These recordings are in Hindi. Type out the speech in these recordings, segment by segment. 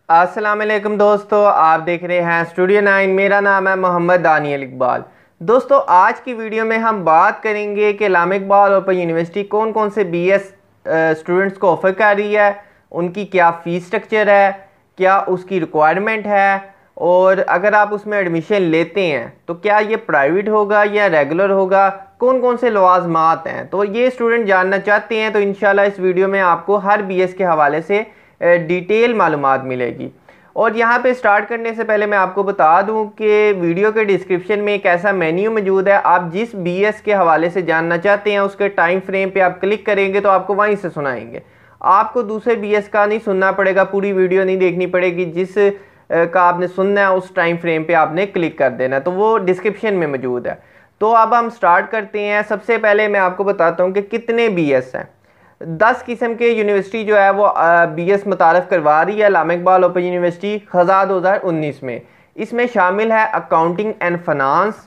अस्सलाम-ओ-अलैकुम दोस्तों, आप देख रहे हैं स्टूडियो 9। मेरा नाम है मोहम्मद दानियल इकबाल। दोस्तों, आज की वीडियो में हम बात करेंगे कि इस्लामिक ओपन यूनिवर्सिटी कौन कौन से बीएस स्टूडेंट्स को ऑफ़र कर रही है, उनकी क्या फ़ीस स्ट्रक्चर है, क्या उसकी रिक्वायरमेंट है, और अगर आप उसमें एडमिशन लेते हैं तो क्या ये प्राइवेट होगा या रेगुलर होगा, कौन कौन से लवाज़मात हैं। तो ये स्टूडेंट जानना चाहते हैं तो इंशाल्लाह इस वीडियो में आपको हर बीएस के हवाले से डिटेल मालूमात मिलेगी। और यहाँ पे स्टार्ट करने से पहले मैं आपको बता दूँ कि वीडियो के डिस्क्रिप्शन में एक ऐसा मेन्यू मौजूद है। आप जिस बीएस के हवाले से जानना चाहते हैं उसके टाइम फ्रेम पे आप क्लिक करेंगे तो आपको वहीं से सुनाएंगे। आपको दूसरे बीएस का नहीं सुनना पड़ेगा, पूरी वीडियो नहीं देखनी पड़ेगी। जिस का आपने सुनना है उस टाइम फ्रेम पे आपने क्लिक कर देना, तो वो डिस्क्रिप्शन में मौजूद है। तो अब हम स्टार्ट करते हैं। सबसे पहले मैं आपको बताता हूँ कि कितने बीएस हैं। 10 किस्म के यूनिवर्सिटी जो है वो बीएस मुतारफ़ करवा रही है इस्लामिक ओपन यूनिवर्सिटी ख़ज़ा 2019 में। इसमें शामिल है accounting and finance,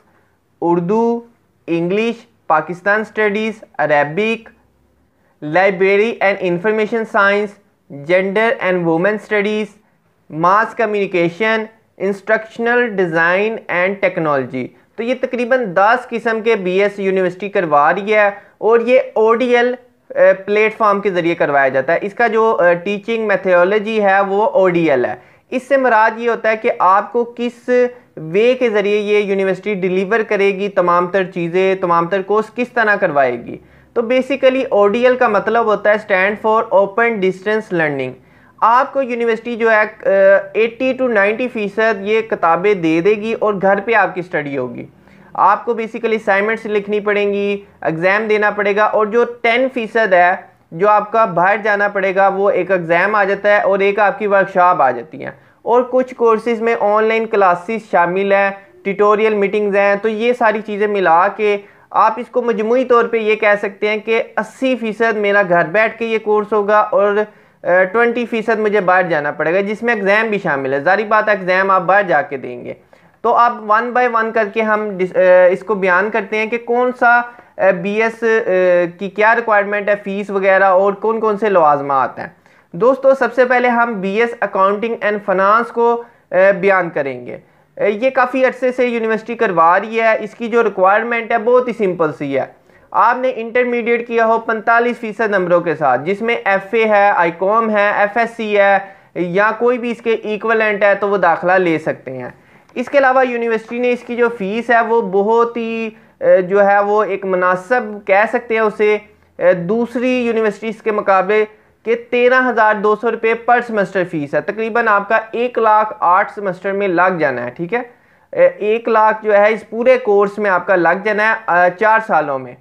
Urdu, English, Pakistan studies, Arabic, library and information science, gender and women studies, mass communication, instructional design and technology. तो ये तकरीबन 10 किस्म के बीएस यूनिवर्सिटी करवा रही है और ये ODL प्लेटफॉर्म के ज़रिए करवाया जाता है। इसका जो टीचिंग मेथोडोलॉजी है वो ODL है। इससे मुराद ये होता है कि आपको किस वे के ज़रिए ये यूनिवर्सिटी डिलीवर करेगी, तमाम तर चीज़ें, तमाम तर कोर्स किस तरह करवाएगी। तो बेसिकली ODL का मतलब होता है stand for open distance learning. आपको यूनिवर्सिटी जो है 80 to 90% ये किताबें दे देगी और घर पे आपकी स्टडी होगी। आपको बेसिकली असाइनमेंट्स लिखनी पड़ेंगी, एग्ज़ाम देना पड़ेगा, और जो 10% है जो आपका बाहर जाना पड़ेगा वो एक एग्ज़ाम आ जाता है और एक आपकी वर्कशॉप आ जाती है। और कुछ कोर्सेज़ में ऑनलाइन क्लासेस शामिल हैं, ट्यूटोरियल मीटिंग्स हैं। तो ये सारी चीज़ें मिला के आप इसको मजमूई तौर पे ये कह सकते हैं कि 80% मेरा घर बैठ के ये कोर्स होगा और 20% मुझे बाहर जाना पड़ेगा, जिसमें एग्ज़ाम भी शामिल है। ज़ाहिर बात है एग्ज़ाम आप बाहर जाके देंगे। तो अब 1 बाय 1 करके हम इसको बयान करते हैं कि कौन सा बीएस की क्या रिक्वायरमेंट है, फ़ीस वगैरह, और कौन कौन से लवाज़मात हैं। दोस्तों, सबसे पहले हम बीएस अकाउंटिंग एंड फाइनेंस को बयान करेंगे। ये काफ़ी अरसे से यूनिवर्सिटी करवा रही है। इसकी जो रिक्वायरमेंट है बहुत ही सिंपल सी है। आपने इंटरमीडिएट किया हो 45% नंबरों के साथ, जिसमें FA है, ICOM है, FSC है, या कोई भी इसके इक्वलेंट है, तो वो दाखिला ले सकते हैं। इसके अलावा यूनिवर्सिटी ने इसकी जो फ़ीस है वो बहुत ही जो है वो एक मुनासिब कह सकते हैं उसे, दूसरी यूनिवर्सिटीज़ के मुकाबले के 13,200 रुपये पर सेमेस्टर फ़ीस है। तकरीबन आपका 1 लाख 8 सेमेस्टर में लग जाना है। ठीक है, 1 लाख जो है इस पूरे कोर्स में आपका लग जाना है 4 सालों में।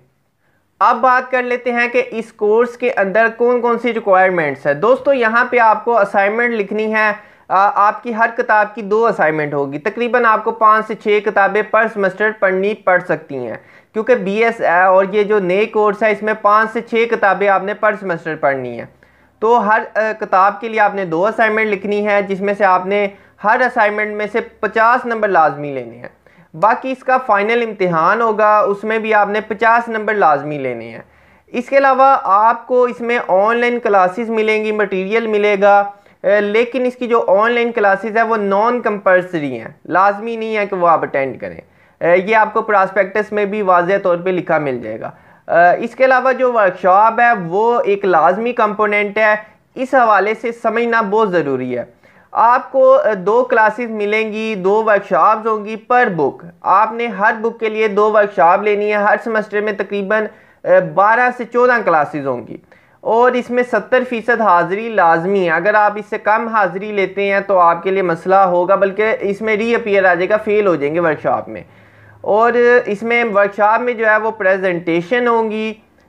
अब बात कर लेते हैं कि इस कोर्स के अंदर कौन कौन सी रिक्वायरमेंट्स है। दोस्तों, यहाँ पे आपको असाइनमेंट लिखनी है। आपकी हर किताब की 2 असाइनमेंट होगी। तकरीबन आपको 5 से 6 किताबें पर सेमेस्टर पढ़नी पड़ सकती हैं, क्योंकि बीएस है और ये जो नए कोर्स है इसमें 5 से 6 किताबें आपने पर सेमेस्टर पढ़नी है। तो हर किताब के लिए आपने 2 असाइनमेंट लिखनी है, जिसमें से आपने हर असाइनमेंट में से 50 नंबर लाजमी लेने हैं। बाकी इसका फाइनल इम्तिहान होगा, उसमें भी आपने 50 नंबर लाजमी लेने हैं। इसके अलावा आपको इसमें ऑनलाइन क्लासेस मिलेंगी, मटेरियल मिलेगा, लेकिन इसकी जो ऑनलाइन क्लासेस है वो नॉन कंपल्सरी हैं, लाजमी नहीं है कि वो आप अटेंड करें। ये आपको प्रॉस्पेक्टस में भी वाज़ेह तौर पे लिखा मिल जाएगा। इसके अलावा जो वर्कशॉप है वो एक लाजमी कंपोनेंट है। इस हवाले से समझना बहुत ज़रूरी है। आपको 2 क्लासेस मिलेंगी, 2 वर्कशॉप्स होंगी पर बुक। आपने हर बुक के लिए 2 वर्कशॉप लेनी है। हर सेमेस्टर में तकरीबन 12 से 14 क्लासेस होंगी और इसमें 70% हाज़िरी लाजमी है। अगर आप इससे कम हाज़िरी लेते हैं तो आपके लिए मसला होगा, बल्कि इसमें रीअपीयर आ जाएगा, फेल हो जाएंगे वर्कशॉप में। और इसमें वर्कशॉप में जो है वो प्रेजेंटेशन होंगी,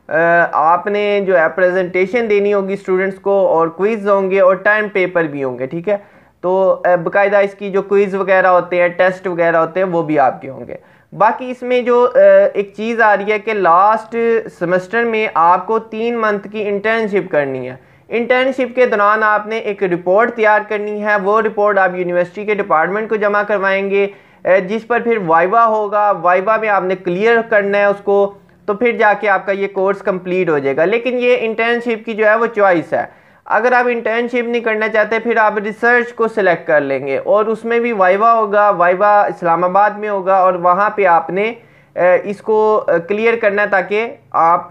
आपने जो है प्रेजेंटेशन देनी होगी स्टूडेंट्स को, और क्विज़ होंगे और टर्म पेपर भी होंगे। ठीक है, तो बाकायदा इसकी जो क्विज़ वगैरह होते हैं, टेस्ट वगैरह होते हैं, वो भी आपके होंगे। बाकी इसमें जो एक चीज़ आ रही है कि लास्ट सेमेस्टर में आपको 3 मंथ की इंटर्नशिप करनी है। इंटर्नशिप के दौरान आपने एक रिपोर्ट तैयार करनी है। वो रिपोर्ट आप यूनिवर्सिटी के डिपार्टमेंट को जमा करवाएंगे, जिस पर फिर वाइवा होगा। वाइवा में आपने क्लियर करना है उसको, तो फिर जाके आपका ये कोर्स कंप्लीट हो जाएगा। लेकिन ये इंटर्नशिप की जो है वो चॉइस है। अगर आप इंटर्नशिप नहीं करना चाहते फिर आप रिसर्च को सिलेक्ट कर लेंगे और उसमें भी वाइवा होगा, वाइवा इस्लामाबाद में होगा और वहाँ पे आपने इसको क्लियर करना है ताकि आप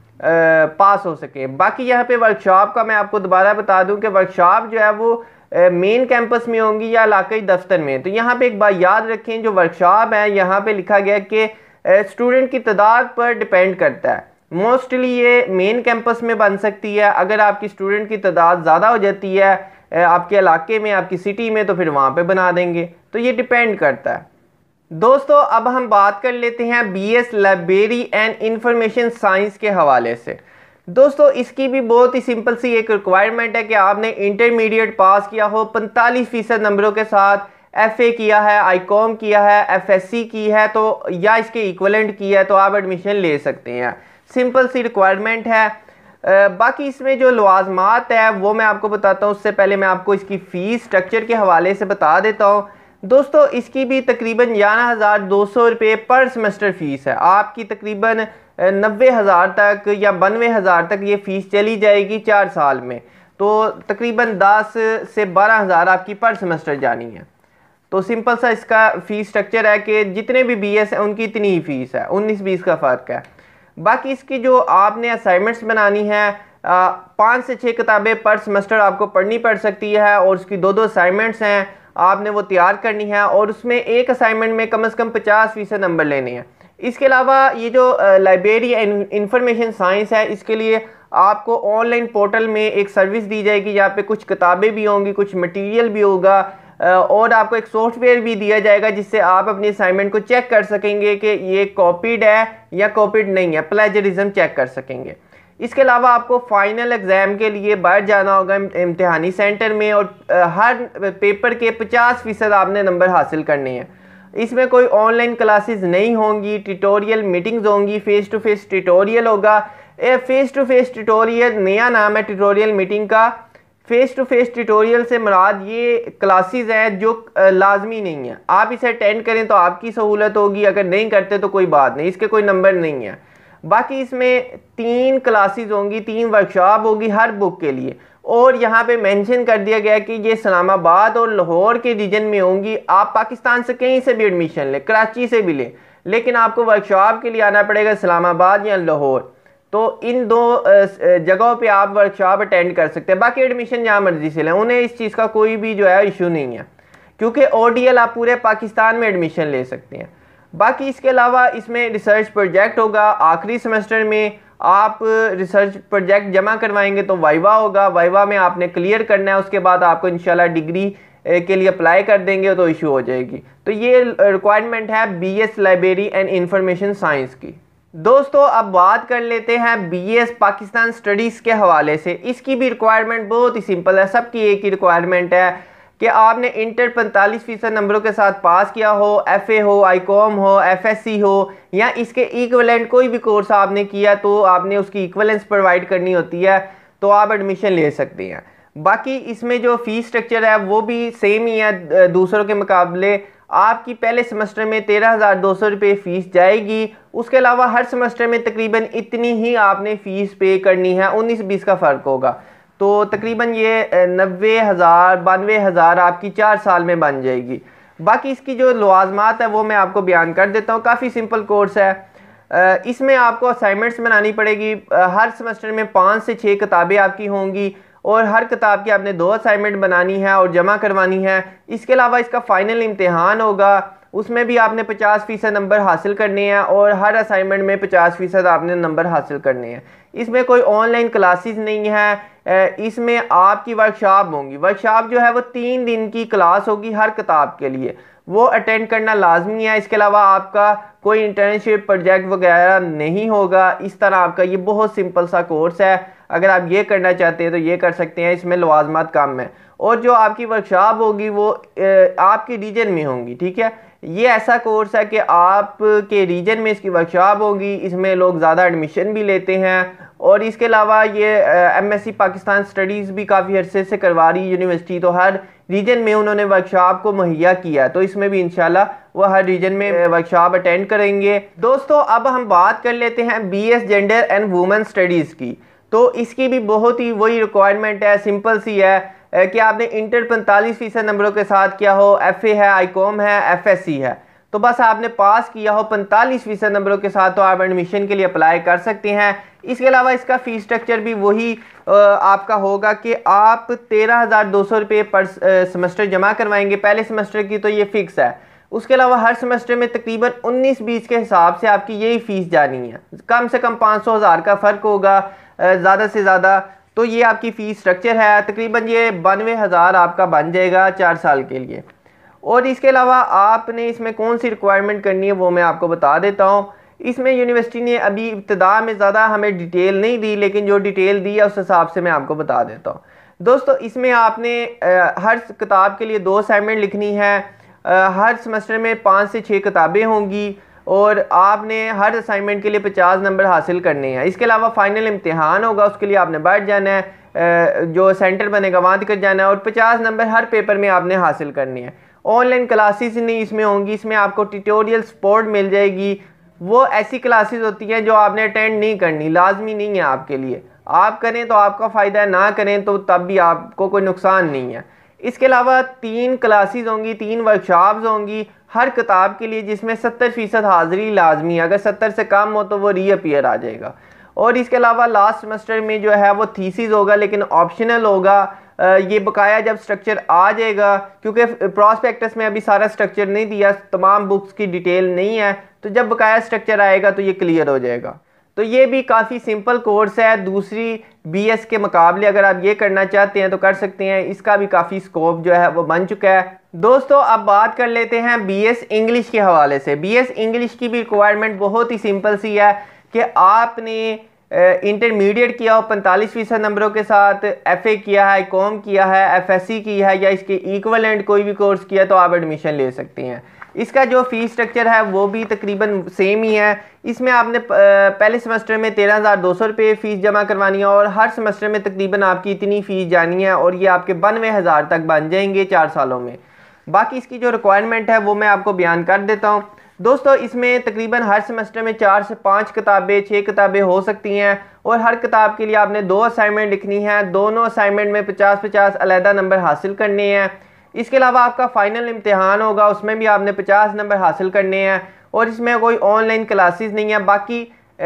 पास हो सके। बाकी यहाँ पे वर्कशॉप का मैं आपको दोबारा बता दूं कि वर्कशॉप जो है वो मेन कैंपस में होंगी या इलाकाई दफ्तर में। तो यहाँ पे एक बात याद रखें, जो वर्कशॉप है यहाँ पे लिखा गया कि स्टूडेंट की तादाद पर डिपेंड करता है। मोस्टली ये मेन कैंपस में बन सकती है, अगर आपकी स्टूडेंट की तादाद ज़्यादा हो जाती है आपके इलाके में, आपकी सिटी में, तो फिर वहाँ पे बना देंगे। तो ये डिपेंड करता है। दोस्तों अब हम बात कर लेते हैं BS library and information science के हवाले से। दोस्तों इसकी भी बहुत ही सिंपल सी एक रिक्वायरमेंट है कि आपने इंटरमीडिएट पास किया हो 45% नंबरों के साथ, FA किया है, ICOM किया है, FSC की है तो या इसके इक्वलेंट की है तो आप एडमिशन ले सकते हैं। सिंपल सी रिक्वायरमेंट है। बाकी इसमें जो लवाजमात है वो मैं आपको बताता हूँ। उससे पहले मैं आपको इसकी फ़ीस स्ट्रक्चर के हवाले से बता देता हूँ। दोस्तों इसकी भी तकरीबन 11,200 रुपये पर सेमेस्टर फ़ीस है। आपकी तकरीबन 90,000 तक या 92,000 तक ये फ़ीस चली जाएगी 4 साल में। तो तकरीबन 10 से 12,000 आपकी पर सेमेस्टर जानी है। तो सिंपल सा इसका फ़ीस स्ट्रक्चर है कि जितने भी BS हैं उनकी इतनी ही फ़ीस है, 19-20 का फ़र्क है। बाकी इसकी जो आपने असाइनमेंट्स बनानी है 5 से 6 किताबें पर सेमेस्टर आपको पढ़नी पड़ सकती है और उसकी 2-2 असाइनमेंट्स हैं, आपने वो तैयार करनी है और उसमें एक असाइनमेंट में कम से कम 50% नंबर लेने हैं। इसके अलावा ये जो लाइब्रेरी एंड इंफॉर्मेशन साइंस है इसके लिए आपको ऑनलाइन पोर्टल में एक सर्विस दी जाएगी जहाँ पे कुछ किताबें भी होंगी, कुछ मटेरियल भी होगा और आपको एक सॉफ्टवेयर भी दिया जाएगा जिससे आप अपनी असाइनमेंट को चेक कर सकेंगे कि ये कॉपीड है या कॉपीड नहीं है, प्लेजरिज्म चेक कर सकेंगे। इसके अलावा आपको फाइनल एग्ज़ाम के लिए बाहर जाना होगा इम्तिहानी सेंटर में और हर पेपर के 50% आपने नंबर हासिल करने हैं। इसमें कोई ऑनलाइन क्लासेस नहीं होंगी, ट्यूटोरियल मीटिंग्स होंगी, फेस टू फेस ट्यूटोरियल होगा। फेस टू फेस ट्यूटोरियल नया नाम है ट्यूटोरियल मीटिंग का। फेस टू फेस ट्यूटोरियल से मुराद ये क्लासेस हैं जो लाजमी नहीं है, आप इसे अटेंड करें तो आपकी सहूलत होगी, अगर नहीं करते तो कोई बात नहीं, इसके कोई नंबर नहीं है। बाकी इसमें 3 क्लासेस होंगी, 3 वर्कशॉप होगी हर बुक के लिए और यहाँ पे मेंशन कर दिया गया कि ये इस्लामाबाद और लाहौर के रीजन में होंगी। आप पाकिस्तान से कहीं से भी एडमिशन लें, कराची से भी लें, लेकिन आपको वर्कशॉप के लिए आना पड़ेगा इस्लामाबाद या लाहौर। तो इन 2 जगहों पे आप वर्कशॉप अटेंड कर सकते हैं। बाकी एडमिशन जहाँ मर्जी से लें, उन्हें इस चीज़ का कोई भी जो है इशू नहीं है क्योंकि ODL आप पूरे पाकिस्तान में एडमिशन ले सकते हैं। बाकी इसके अलावा इसमें रिसर्च प्रोजेक्ट होगा। आखिरी सेमेस्टर में आप रिसर्च प्रोजेक्ट जमा करवाएंगे तो वाइवा होगा, वाइवा में आपने क्लियर करना है, उसके बाद आपको इंशाल्लाह डिग्री के लिए अप्लाई कर देंगे तो इशू हो जाएगी। तो ये रिक्वायरमेंट है BS library and information science की। दोस्तों अब बात कर लेते हैं BS पाकिस्तान स्टडीज़ के हवाले से। इसकी भी रिक्वायरमेंट बहुत ही सिंपल है, सबकी एक ही रिक्वायरमेंट है कि आपने इंटर 45% नंबरों के साथ पास किया हो, FA हो, ICOM हो, FSC हो या इसके इक्विवेलेंट कोई भी कोर्स आपने किया तो आपने उसकी इक्विवेलेंस प्रोवाइड करनी होती है तो आप एडमिशन ले सकते हैं। बाकी इसमें जो फ़ीस स्ट्रक्चर है वो भी सेम ही है दूसरों के मुकाबले। आपकी पहले सेमेस्टर में 13,200 रुपये फ़ीस जाएगी। उसके अलावा हर सेमेस्टर में तकरीबन इतनी ही आपने फ़ीस पे करनी है, 19-20 का फ़र्क होगा। तो तकरीबन ये 90,000 92,000 आपकी 4 साल में बन जाएगी। बाकी इसकी जो लवाजमात है वो मैं आपको बयान कर देता हूँ। काफ़ी सिंपल कोर्स है। इसमें आपको असाइनमेंट्स बनानी पड़ेगी। हर सेमेस्टर में 5 से 6 किताबें आपकी होंगी और हर किताब की आपने 2 असाइनमेंट बनानी है और जमा करवानी है। इसके अलावा इसका फ़ाइनल इम्तिहान होगा, उसमें भी आपने 50% नंबर हासिल करने हैं और हर असाइनमेंट में 50% आपने नंबर हासिल करने हैं। इसमें कोई ऑनलाइन क्लासेस नहीं है, इसमें आपकी वर्कशॉप होंगी। वर्कशॉप जो है वो 3 दिन की क्लास होगी हर किताब के लिए, वो अटेंड करना लाजमी है। इसके अलावा आपका कोई इंटर्नशिप प्रोजेक्ट वगैरह नहीं होगा। इस तरह आपका ये बहुत सिंपल सा कोर्स है। अगर आप ये करना चाहते हैं तो ये कर सकते हैं, इसमें लवाजमात कम है और जो आपकी वर्कशॉप होगी वो आपके रीजन में होंगी। ठीक है, ये ऐसा कोर्स है कि आपके रीजन में इसकी वर्कशॉप होगी, इसमें लोग ज़्यादा एडमिशन भी लेते हैं। और इसके अलावा ये MSc पाकिस्तान स्टडीज़ भी काफ़ी अरसे से करवा रही यूनिवर्सिटी, तो हर रीजन में उन्होंने वर्कशॉप को मुहैया किया, तो इसमें भी इंशाल्लाह वो हर रीजन में वर्कशॉप अटेंड करेंगे। दोस्तों अब हम बात कर लेते हैं BS gender and women studies की। तो इसकी भी बहुत ही वही रिक्वायरमेंट है, सिंपल सी है कि आपने इंटर 45% नंबरों के साथ किया हो, FA है, ICOM है, FSC है, तो बस आपने पास किया हो 45% नंबरों के साथ तो आप एडमिशन के लिए अप्लाई कर सकते हैं। इसके अलावा इसका फ़ीस स्ट्रक्चर भी वही आपका होगा कि आप 13,200 रुपये पर सेमेस्टर जमा करवाएंगे। पहले सेमेस्टर की तो ये फ़िक्स है। उसके अलावा हर सेमेस्टर में तकरीबन 19-20 के हिसाब से आपकी यही फ़ीस जानी है। कम से कम 500,000 का फ़र्क होगा ज़्यादा से ज़्यादा। तो ये आपकी फ़ीस स्ट्रक्चर है। तकरीबन ये 92,000 आपका बन जाएगा 4 साल के लिए। और इसके अलावा आपने इसमें कौन सी रिक्वायरमेंट करनी है वो मैं आपको बता देता हूँ। इसमें यूनिवर्सिटी ने अभी इब्तिदा में ज़्यादा हमें डिटेल नहीं दी, लेकिन जो डिटेल दी है उस हिसाब से मैं आपको बता देता हूँ। दोस्तों इसमें आपने हर किताब के लिए 2 असाइनमेंट लिखनी है। हर सेमेस्टर में 5 से 6 किताबें होंगी और आपने हर असाइनमेंट के लिए 50 नंबर हासिल करने हैं। इसके अलावा फाइनल इम्तिहान होगा, उसके लिए आपने बैठ जाना है, जो सेंटर बनेगा वहाँ तक जाना है और 50 नंबर हर पेपर में आपने हासिल करने हैं। ऑनलाइन क्लासेस नहीं इसमें होंगी, इसमें आपको ट्यूटोरियल सपोर्ट मिल जाएगी। वो ऐसी क्लासेस होती हैं जो आपने अटेंड नहीं करनी, लाजमी नहीं है आपके लिए। आप करें तो आपका फ़ायदा है, ना करें तो तब भी आपको कोई नुकसान नहीं है। इसके अलावा 3 क्लासेस होंगी, 3 वर्कशॉप्स होंगी हर किताब के लिए, जिसमें 70% हाज़िरी लाजमी है। अगर 70 से कम हो तो वो रीअपीयर आ जाएगा। और इसके अलावा लास्ट सेमेस्टर में जो है वो थीसिस होगा, लेकिन ऑप्शनल होगा। ये बकाया जब स्ट्रक्चर आ जाएगा, क्योंकि प्रॉस्पेक्टस में अभी सारा स्ट्रक्चर नहीं दिया, तमाम बुक्स की डिटेल नहीं है, तो जब बकाया स्ट्रक्चर आएगा तो ये क्लियर हो जाएगा। तो ये भी काफ़ी सिंपल कोर्स है, दूसरी BS के मुकाबले अगर आप ये करना चाहते हैं तो कर सकते हैं। इसका भी काफ़ी स्कोप जो है वो बन चुका है। दोस्तों अब बात कर लेते हैं BS इंग्लिश के हवाले से। BS इंग्लिश की भी रिक्वायरमेंट बहुत ही सिंपल सी है कि आपने इंटरमीडिएट किया हो 45% नंबरों के साथ, FA किया है, ICOM किया है, FSC किया है या इसके इक्वलेंट कोई भी कोर्स किया तो आप एडमिशन ले सकते हैं। इसका जो फ़ीस स्ट्रक्चर है वो भी तकरीबन सेम ही है। इसमें आपने पहले सेमेस्टर में 13,200 रुपये फ़ीस जमा करवानी है और हर सेमेस्टर में तकरीबन आपकी इतनी फ़ीस जानी है और ये आपके 92,000 तक बन जाएंगे 4 सालों में। बाकी इसकी जो रिक्वायरमेंट है वो मैं आपको बयान कर देता हूँ। दोस्तों इसमें तकरीबन हर सेमेस्टर में 4 से 5 किताबें, 6 किताबें हो सकती हैं और हर किताब के लिए आपने 2 असाइनमेंट लिखनी है। दोनों असाइनमेंट में 50-50 अलहदा नंबर हासिल करने हैं। इसके अलावा आपका फाइनल इम्तिहान होगा, उसमें भी आपने 50 नंबर हासिल करने हैं और इसमें कोई ऑनलाइन क्लासेस नहीं है। बाकी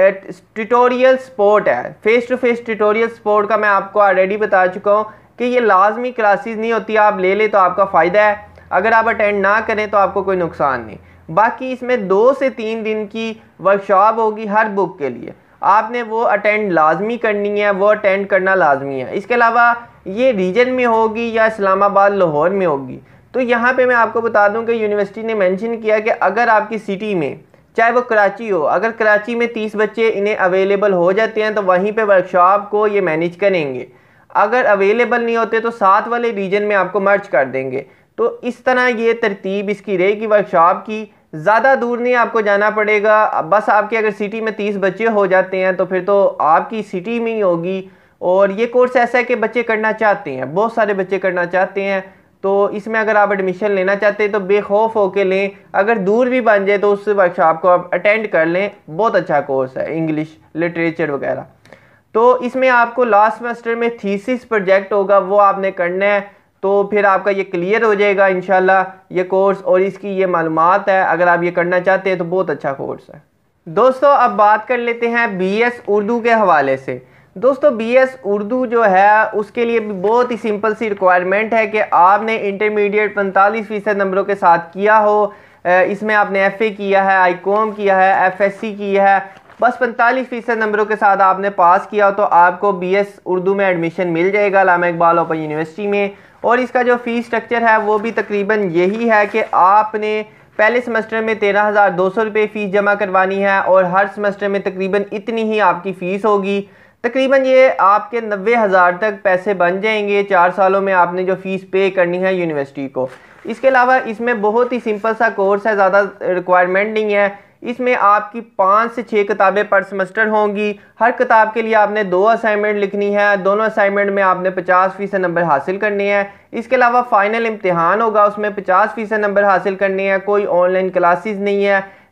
ट्यूटोरियल सपोर्ट है, face to face tutorial support का मैं आपको ऑलरेडी बता चुका हूँ कि ये लाजमी क्लासेस नहीं होती, आप ले ले तो आपका फ़ायदा है, अगर आप अटेंड ना करें तो आपको कोई नुकसान नहीं। बाकी इसमें 2 से 3 दिन की वर्कशॉप होगी हर बुक के लिए, आपने वो अटेंड लाजमी करनी है, वो अटेंड करना लाजमी है। इसके अलावा ये रीजन में होगी या इस्लामाबाद लाहौर में होगी। तो यहाँ पे मैं आपको बता दूं कि यूनिवर्सिटी ने मेंशन किया कि अगर आपकी सिटी में, चाहे वो कराची हो, अगर कराची में 30 बच्चे इन्हें अवेलेबल हो जाते हैं तो वहीं पे वर्कशॉप को ये मैनेज करेंगे। अगर अवेलेबल नहीं होते तो साथ वाले रीजन में आपको मर्ज कर देंगे। तो इस तरह ये तरतीब इसकी रहेगी वर्कशॉप की। ज़्यादा दूर नहीं आपको जाना पड़ेगा, बस आपके अगर सिटी में 30 बच्चे हो जाते हैं तो फिर तो आपकी सिटी में ही होगी। और ये कोर्स ऐसा है कि बच्चे करना चाहते हैं, बहुत सारे बच्चे करना चाहते हैं, तो इसमें अगर आप एडमिशन लेना चाहते हैं तो बेखौफ होके लें। अगर दूर भी बन जाए तो उस वर्कशॉप को आप अटेंड कर लें, बहुत अच्छा कोर्स है, इंग्लिश लिटरेचर वगैरह। तो इसमें आपको लास्ट सेमेस्टर में थीसिस प्रोजेक्ट होगा, वो आपने करना है, तो फिर आपका ये क्लियर हो जाएगा इंशाल्लाह ये कोर्स और इसकी ये मालूमात है। अगर आप ये करना चाहते हैं तो बहुत अच्छा कोर्स है। दोस्तों अब बात कर लेते हैं BS उर्दू के हवाले से। दोस्तों BS उर्दू जो है उसके लिए भी बहुत ही सिंपल सी रिक्वायरमेंट है कि आपने इंटरमीडिएट 45% नंबरों के साथ किया हो। इसमें आपने FA किया है, ICOM किया है, FSC किया है, बस 45% नंबरों के साथ आपने पास किया हो तो आपको BS उर्दू में एडमिशन मिल जाएगा अल्लामा इकबाल ओपन यूनिवर्सिटी में। और इसका जो फ़ीस स्ट्रक्चर है वो भी तकरीबन यही है कि आपने पहले सेमेस्टर में 13,200 रुपये फ़ीस जमा करवानी है और हर सेमेस्टर में तकरीबन इतनी ही आपकी फ़ीस होगी। तकरीबन ये आपके 90,000 तक पैसे बन जाएंगे 4 सालों में आपने जो फ़ीस पे करनी है यूनिवर्सिटी को। इसके अलावा इसमें बहुत ही सिंपल सा कोर्स है, ज़्यादा रिक्वायरमेंट नहीं है। इसमें आपकी 5 से 6 किताबें पर सेमेस्टर होंगी। हर किताब के लिए आपने 2 असाइनमेंट लिखनी है, दोनों असाइनमेंट में आपने 50% नंबर हासिल करने हैं। इसके अलावा फाइनल इम्तिहान होगा, उसमें 50% नंबर हासिल करने हैं। कोई ऑनलाइन क्लासेस नहीं है,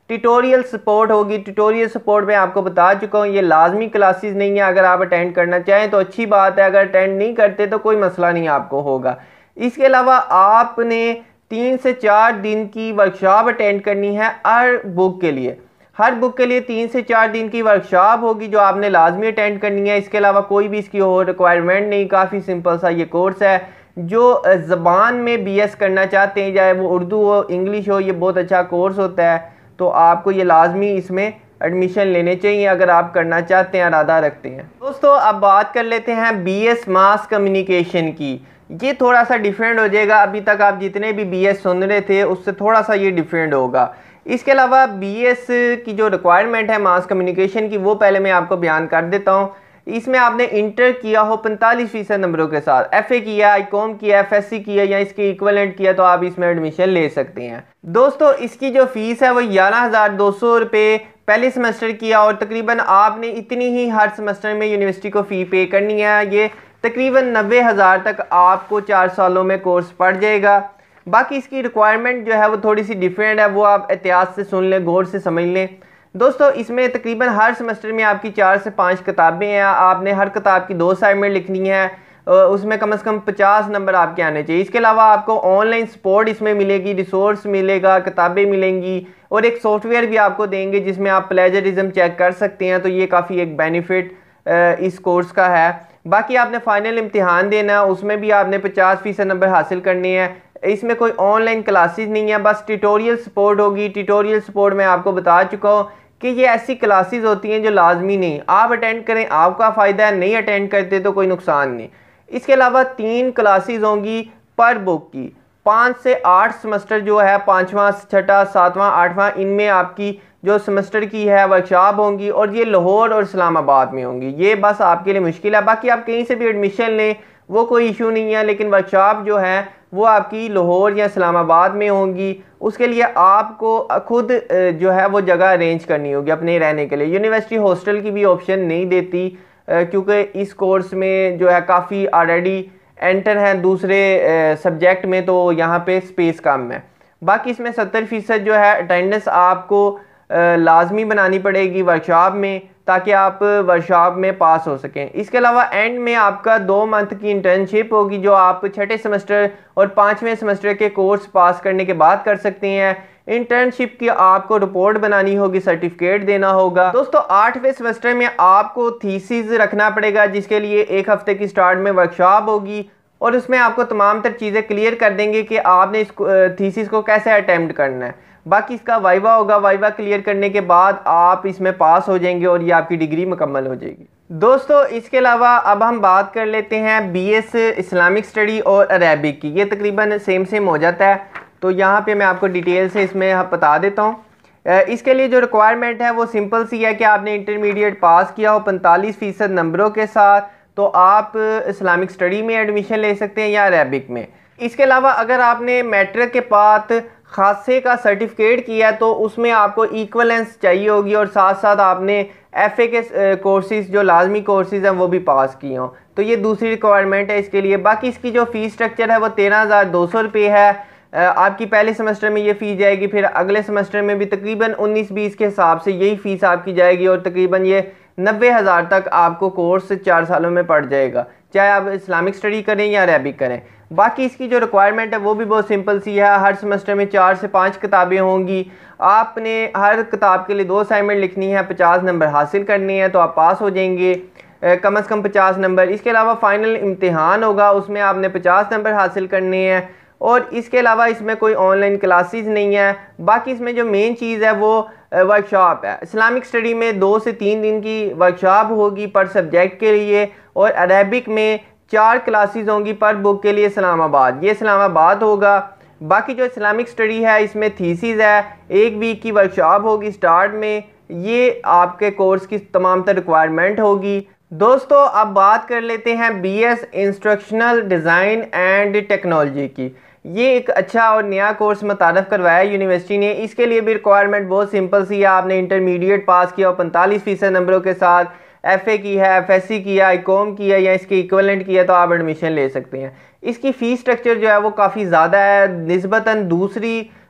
ट्यूटोरियल सपोर्ट होगी। ट्यूटोरियल सपोर्ट में आपको बता चुका हूँ, ये लाजमी क्लासेस नहीं है। अगर आप अटेंड करना चाहें तो अच्छी बात है, अगर अटेंड नहीं करते तो कोई मसला नहीं आपको होगा। इसके अलावा आपने 3 से 4 दिन की वर्कशॉप अटेंड करनी है हर बुक के लिए। हर बुक के लिए 3 से 4 दिन की वर्कशॉप होगी जो आपने लाजमी अटेंड करनी है। इसके अलावा कोई भी इसकी और रिक्वायरमेंट नहीं, काफ़ी सिंपल सा ये कोर्स है। जो ज़बान में बीएस करना चाहते हैं, चाहे वो उर्दू हो इंग्लिश हो, ये बहुत अच्छा कोर्स होता है। तो आपको ये लाजमी इसमें एडमिशन लेने चाहिए अगर आप करना चाहते हैं, इरादा रखते हैं। दोस्तों अब बात कर लेते हैं बीएस मास कम्युनिकेशन की। ये थोड़ा सा डिफरेंट हो जाएगा, अभी तक आप जितने भी बीएस सुन रहे थे उससे थोड़ा सा ये डिफरेंट होगा। इसके अलावा बीएस की जो रिक्वायरमेंट है मास कम्युनिकेशन की, वो पहले मैं आपको बयान कर देता हूँ। इसमें आपने इंटर किया हो 45% नंबरों के साथ, एफए किया, आईकॉम किया, एफएससी किया या इसके इक्विवेलेंट किया, तो आप इसमें एडमिशन ले सकते हैं। दोस्तों इसकी जो फीस है वो 11,200 रुपये पहले सेमेस्टर किया, और तकरीबन आपने इतनी ही हर सेमेस्टर में यूनिवर्सिटी को फ़ी पे करनी है। ये तकरीबन 90,000 तक आपको 4 सालों में कोर्स पड़ जाएगा। बाकी इसकी रिक्वायरमेंट जो है वो थोड़ी सी डिफरेंट है, वो आप एहतियात से सुन लें, गौर से समझ लें। दोस्तों इसमें तकरीबन हर सेमेस्टर में आपकी 4 से 5 किताबें हैं। आपने हर किताब की 2 असाइनमेंट लिखनी है, उसमें कम से कम 50 नंबर आपके आने चाहिए। इसके अलावा आपको ऑनलाइन सपोर्ट इसमें मिलेगी, रिसोर्स मिलेगा, किताबें मिलेंगी, और एक सॉफ्टवेयर भी आपको देंगे जिसमें आप प्लेजरिज्म चेक कर सकते हैं। तो ये काफ़ी एक बेनिफिट इस कोर्स का है। बाकी आपने फाइनल इम्तिहान देना है, उसमें भी आपने 50% नंबर हासिल करने हैं। इसमें कोई ऑनलाइन क्लासेस नहीं है, बस ट्यूटोरियल सपोर्ट होगी। ट्यूटोरियल सपोर्ट में आपको बता चुका हूँ कि ये ऐसी क्लासेस होती हैं जो लाजमी नहीं, आप अटेंड करें आपका फ़ायदा है, नहीं अटेंड करते तो कोई नुकसान नहीं। इसके अलावा 3 क्लासेस होंगी पर बुक की। 5 से 8 सेमेस्टर जो है, 5वां, 6वां, 7वां, 8वां, इनमें आपकी जो सेमेस्टर की है वर्कशॉप होंगी, और ये लाहौर और इस्लामाबाद में होंगी। ये बस आपके लिए मुश्किल है, बाकी आप कहीं से भी एडमिशन लें वो कोई इशू नहीं है, लेकिन वर्कशॉप जो है वो आपकी लाहौर या इस्लामाबाद में होंगी। उसके लिए आपको खुद जो है वो जगह अरेंज करनी होगी अपने रहने के लिए। यूनिवर्सिटी हॉस्टल की भी ऑप्शन नहीं देती, क्योंकि इस कोर्स में जो है काफ़ी ऑलरेडी एंटर हैं दूसरे सब्जेक्ट में, तो यहाँ पे स्पेस कम है। बाकी इसमें 70% जो है अटेंडेंस आपको लाजमी बनानी पड़ेगी वर्कशॉप में, ताकि आप वर्कशॉप में पास हो सकें। इसके अलावा एंड में आपका 2 मंथ की इंटर्नशिप होगी, जो आप 6ठे सेमेस्टर और 5वें सेमेस्टर के कोर्स पास करने के बाद कर सकते हैं। इंटर्नशिप की आपको रिपोर्ट बनानी होगी, सर्टिफिकेट देना होगा। दोस्तों 8वें सेमेस्टर में आपको थीसिस रखना पड़ेगा, जिसके लिए 1 हफ्ते की स्टार्ट में वर्कशॉप होगी, और उसमें आपको तमाम तर चीज़ें क्लियर कर देंगे कि आपने इस थीसिस को कैसे अटैम्प्ट करना है। बाकी इसका वाइवा होगा, वाइवा क्लियर करने के बाद आप इसमें पास हो जाएंगे और ये आपकी डिग्री मुकम्मल हो जाएगी। दोस्तों इसके अलावा अब हम बात कर लेते हैं बीएस इस्लामिक स्टडी और अरेबिक की। ये तकरीबन सेम हो जाता है, तो यहाँ पे मैं आपको डिटेल से इसमें बता देता हूँ। इसके लिए जो रिक्वायरमेंट है वो सिंपल सी है कि आपने इंटरमीडिएट पास किया हो 45% नंबरों के साथ, तो आप इस्लामिक स्टडी में एडमिशन ले सकते हैं या अरेबिक में। इसके अलावा अगर आपने मैट्रिक के बाद खासे का सर्टिफिकेट किया तो उसमें आपको इक्वलेंस चाहिए होगी, और साथ साथ आपने एफए के कोर्सेज जो लाजमी कोर्सेज हैं वो भी पास किए हों, तो ये दूसरी रिक्वायरमेंट है इसके लिए। बाकी इसकी जो फ़ीस स्ट्रक्चर है वो 13,200 रुपये है। आपकी पहले सेमेस्टर में ये फ़ीस जाएगी, फिर अगले सेमेस्टर में भी तकरीबन 19-20 के हिसाब से यही फ़ीस आपकी जाएगी, और तकरीबन ये 90,000 तक आपको कोर्स 4 सालों में पड़ जाएगा, चाहे आप इस्लामिक स्टडी करें या अरेबिक करें। बाकी इसकी जो रिक्वायरमेंट है वो भी बहुत सिंपल सी है। हर सेमेस्टर में 4 से 5 किताबें होंगी। आपने हर किताब के लिए 2 असाइनमेंट लिखनी है, 50 नंबर हासिल करने हैं, तो आप पास हो जाएंगे, कम से कम 50 नंबर। इसके अलावा फाइनल इम्तिहान होगा, उसमें आपने 50 नंबर हासिल करने हैं, और इसके अलावा इसमें कोई ऑनलाइन क्लासेस नहीं है। बाकी इसमें जो मेन चीज़ है वो वर्कशॉप है। इस्लामिक स्टडी में 2 से 3 दिन की वर्कशॉप होगी पर सब्जेक्ट के लिए, और अरेबिक में 4 क्लासेस होंगी पर बुक के लिए इस्लामाबाद, ये इस्लामाबाद होगा। बाकी जो इस्लामिक स्टडी है इसमें थीसिस है, 1 वीक की वर्कशॉप होगी स्टार्ट में, ये आपके कोर्स की तमाम तर रिक्वायरमेंट होगी। दोस्तों अब बात कर लेते हैं BS instructional design and technology की। ये एक अच्छा और नया कोर्स मुतारफ़ करवाया यूनिवर्सिटी ने। इसके लिए भी रिक्वायरमेंट बहुत सिंपल सी है। आपने इंटरमीडिएट पास किया और 45% नंबरों के साथ एफए की है, एफएससी किया, आईकॉम किया या इसके इक्विवेलेंट किया, तो आप एडमिशन ले सकते हैं। इसकी फ़ीस स्ट्रक्चर जो है वो काफ़ी ज़्यादा है निस्बतन दूसरी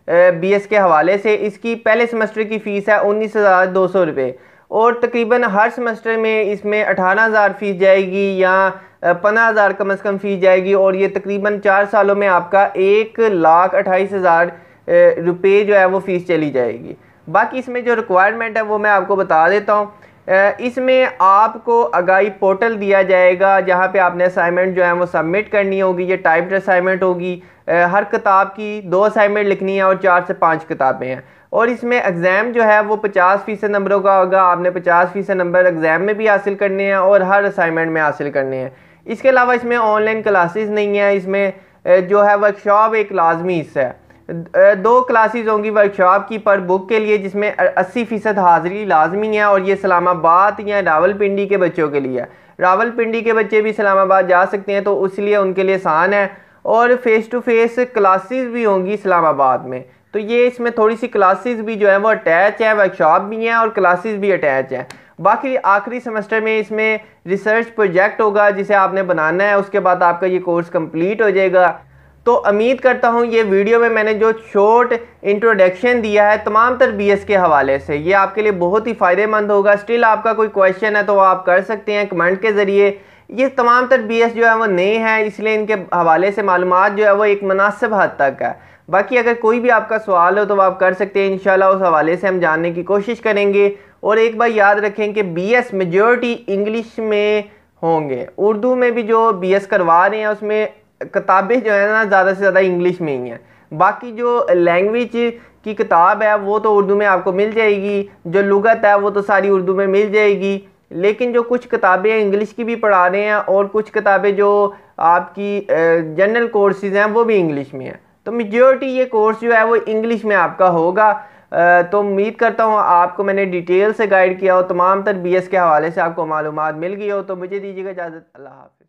बीएस के हवाले से। इसकी पहले सेमेस्टर की फ़ीस है 19,200 रुपये और तकरीबन हर सेमेस्टर में इसमें 18,000 फ़ीस जाएगी या 15,000 कम से कम फ़ीस जाएगी और ये तकरीबन 4 सालों में आपका 1,28,000 रुपये जो है वो फ़ीस चली जाएगी। बाकी इसमें जो रिक्वायरमेंट है वो मैं आपको बता देता हूँ। इसमें आपको आगाही पोर्टल दिया जाएगा जहाँ पे आपने असाइनमेंट जो है वो सबमिट करनी होगी। ये टाइप्ड असाइनमेंट होगी। हर किताब की 2 असाइनमेंट लिखनी है और 4 से 5 किताबें हैं और इसमें एग्ज़ाम जो है वो 50% नंबरों का होगा। आपने 50% नंबर एग्ज़ाम में भी हासिल करने हैं और हर असाइनमेंट में हासिल करने हैं। इसके अलावा इसमें ऑनलाइन क्लासेस नहीं है। इसमें जो है वर्कशॉप एक लाजमी हिस्सा है। 2 क्लासेस होंगी वर्कशॉप की पर बुक के लिए, जिसमें 80% हाज़िरी लाजमी है और ये इस्लामाबाद या रावलपिंडी के बच्चों के लिए है। रावलपिंडी के बच्चे भी इस्लामाबाद जा सकते हैं तो इसलिए उनके लिए आसान है और फेस टू फेस क्लासेस भी होंगी इस्लामाबाद में। तो ये इसमें थोड़ी सी क्लासेस भी जो है वो अटैच है, वर्कशॉप भी हैं और क्लासेस भी अटैच हैं। बाकी आखिरी सेमेस्टर में इसमें रिसर्च प्रोजेक्ट होगा जिसे आपने बनाना है, उसके बाद आपका ये कोर्स कंप्लीट हो जाएगा। तो उम्मीद करता हूँ ये वीडियो में मैंने जो शॉर्ट इंट्रोडक्शन दिया है तमाम तर बीएस के हवाले से ये आपके लिए बहुत ही फ़ायदेमंद होगा। स्टिल आपका कोई क्वेश्चन है तो आप कर सकते हैं कमेंट के ज़रिए। ये तमाम तर बीएस जो है वो नए हैं इसलिए इनके हवाले से मालूमात जो है वो एक मुनासिब हद तक है। बाकी अगर कोई भी आपका सवाल हो तो आप कर सकते हैं, इंशाल्लाह उस हवाले से हम जानने की कोशिश करेंगे। और एक बार याद रखें कि बीएस मेजॉरिटी इंग्लिश में होंगे। उर्दू में भी जो बीएस करवा रहे हैं उसमें किताबें जो है ना ज़्यादा से ज़्यादा इंग्लिश में ही हैं। बाकी जो लैंग्वेज की किताब है वो तो उर्दू में आपको मिल जाएगी, जो लुगत है वो तो सारी उर्दू में मिल जाएगी। लेकिन जो कुछ किताबें इंग्लिश की भी पढ़ा रहे हैं और कुछ किताबें जो आपकी जनरल कोर्सेज हैं वो भी इंग्लिश में हैं। तो मेजॉरिटी ये कोर्स जो है वो इंग्लिश में आपका होगा। तो उम्मीद करता हूँ आपको मैंने डिटेल से गाइड किया हो, तमाम तर बीएस के हवाले से आपको मालूमात मिल गई हो। तो मुझे दीजिएगा इजाज़त। अल्लाह हाफ़िज़।